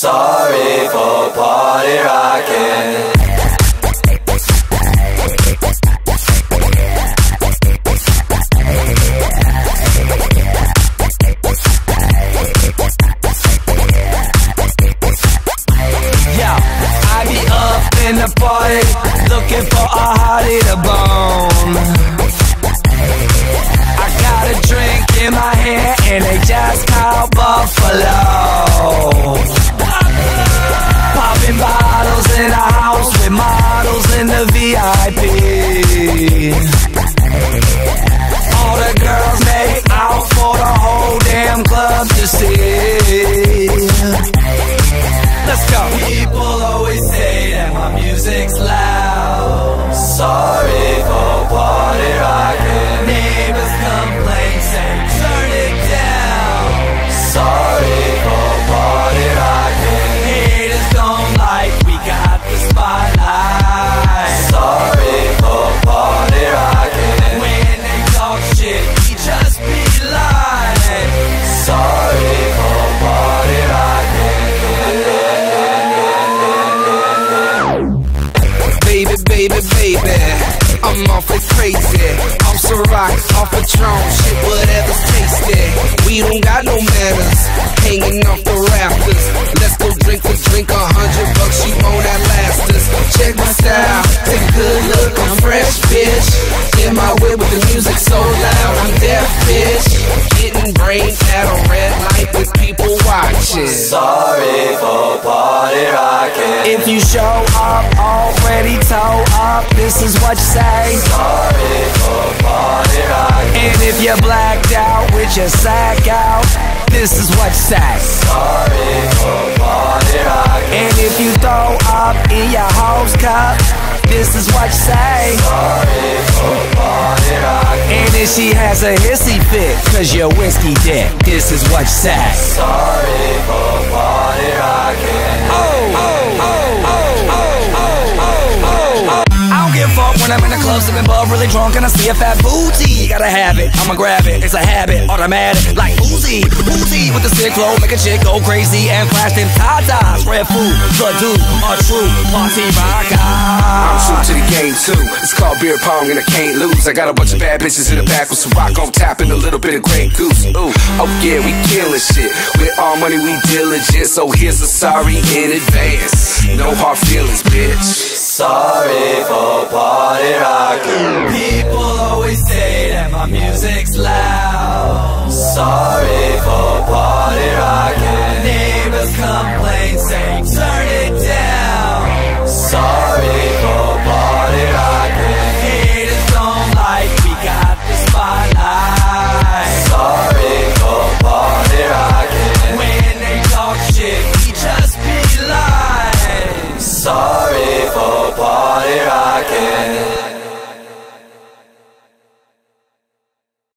Sorry for party rocking. In the party, looking for a hottie to bone. I got a drink in my hand and they just called Buffalo. Popping bottles in a house with models in the VIP. All the girls make out for the whole damn club to see. Let's go. People always say that my music's loud. Sorry for party rocking. Neighbors complain, say turn it down. Sorry for party rocking. Haters don't like we got the spotlight. Sorry for party rocking. When they talk shit, we just be lying. Sorry for party rocking. Baby, I'm awfully crazy. Off Ciroc, off Patron, shit, whatever's tasty. We don't got no manners, hanging off the rafters. Let's go drink a drink, $100, you won't outlast us. Check my style, take a good look, I'm fresh, bitch. In my way with the music so loud, I'm deaf, bitch. Getting brain at a red light with people watching. Sorry for party rocking. If you show up already toe up, this is what you say. Sorry for party rocking. And if you're blacked out with your sack out, this is what you say. Sorry for party rocking. And if you throw up in your hose cup, this is what you say. Sorry for party rocking. And if she has a hissy fit, cause you're whiskey dick, this is what you say. Sorry for party rocking. I don't give a fuck when I'm in the club sipping bub, really drunk, and I see a fat booty. Gotta have it, I'ma grab it, it's a habit, automatic, like Uzi. Uzi with the sick flow, make a chick go crazy and flash them tatas. Red food, the dude, a true party rocker. I'm true to the game too. It's called beer pong and I can't lose. I got a bunch of bad bitches in the back with some rock on tap and a little bit of Grey Goose. Ooh, oh yeah, we killing shit. With all money we diligent, so here's a sorry in advance. No hard feelings, bitch. Sorry for party rocking. People always say that my music's loud. Sorry for party rocking. Neighbors complain, say turn it down. Sorry for party rocking. Haters don't like we got the spotlight. Sorry for party rocking. When they talk shit, we just be lying. Sorry for party rocking.